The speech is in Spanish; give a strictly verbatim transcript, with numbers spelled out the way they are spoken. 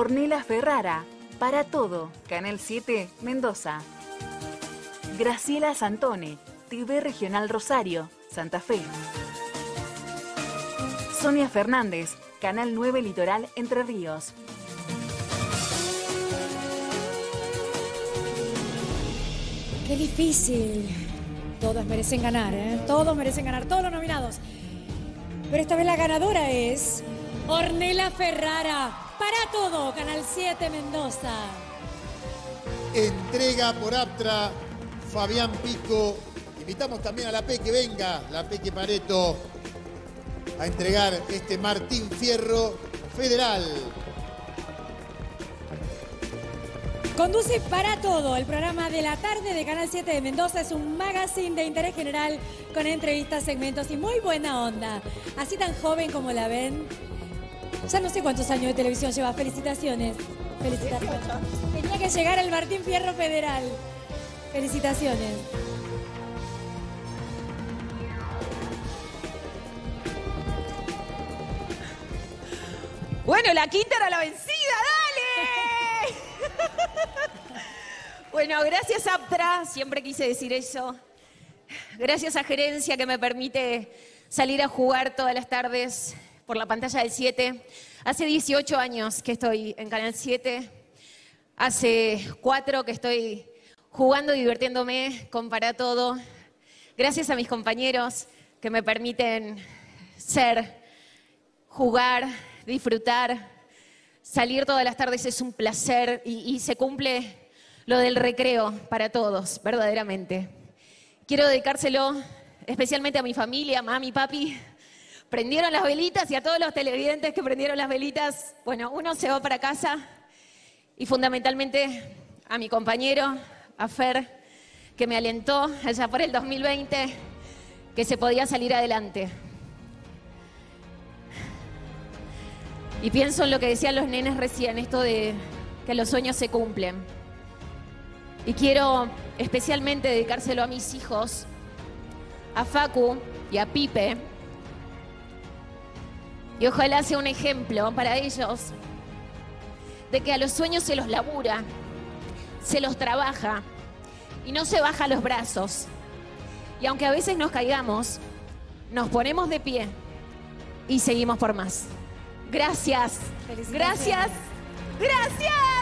Ornella Ferrara, Para Todo, Canal siete, Mendoza. Graciela Santone, T V Regional Rosario, Santa Fe. Sonia Fernández, Canal nueve Litoral, Entre Ríos. Qué difícil. Todos merecen ganar, ¿eh? Todos merecen ganar, todos los nominados. Pero esta vez la ganadora es Ornella Ferrara. Para Todo, Canal siete, Mendoza. Entrega por Aptra, Fabián Pico. Invitamos también a la P que venga, la P que Pareto, a entregar este Martín Fierro Federal. Conduce Para Todo, el programa de la tarde de Canal siete de Mendoza. Es un magazine de interés general con entrevistas, segmentos y muy buena onda. Así tan joven como la ven. Ya no sé cuántos años de televisión lleva. Felicitaciones. Felicitaciones. Tenía que llegar al Martín Fierro Federal. Felicitaciones. Bueno, la quinta era la vencida, ¡dale! Bueno, gracias Aptra, siempre quise decir eso. Gracias a Gerencia que me permite salir a jugar todas las tardes por la pantalla del siete. Hace dieciocho años que estoy en Canal siete. Hace cuatro que estoy jugando y divirtiéndome con Para Todo. Gracias a mis compañeros que me permiten ser, jugar, disfrutar. Salir todas las tardes es un placer y, y se cumple lo del recreo para todos, verdaderamente. Quiero dedicárselo especialmente a mi familia, mami, papi. Prendieron las velitas y a todos los televidentes que prendieron las velitas, bueno, uno se va para casa y fundamentalmente a mi compañero, a Fer, que me alentó allá por el dos mil veinte, que se podía salir adelante. Y pienso en lo que decían los nenes recién, esto de que los sueños se cumplen. Y quiero especialmente dedicárselo a mis hijos, a Facu y a Pipe. Y ojalá sea un ejemplo para ellos de que a los sueños se los labura, se los trabaja y no se baja los brazos. Y aunque a veces nos caigamos, nos ponemos de pie y seguimos por más. Gracias. Gracias. Gracias.